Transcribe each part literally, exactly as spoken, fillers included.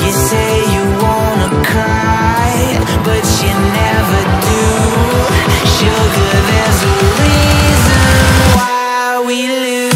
You say you wanna cry, but you never do. Sugar, there's a reason why we lose.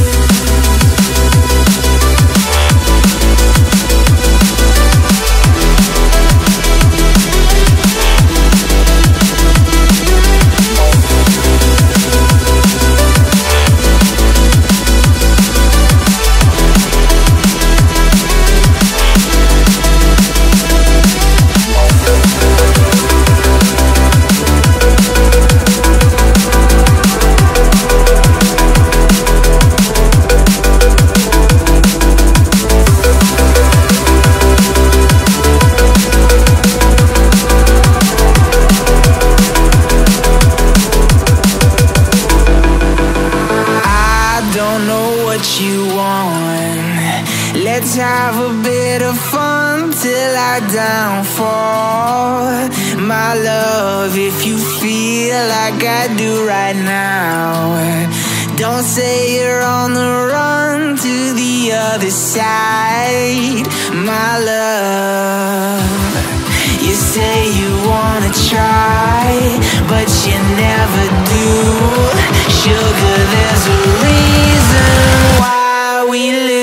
You want. Let's have a bit of fun till I downfall. My love, if you feel like I do right now, don't say you're on the run to the other side. My love, you say you wanna try, but you never do. Sugar, there's a reason why we live.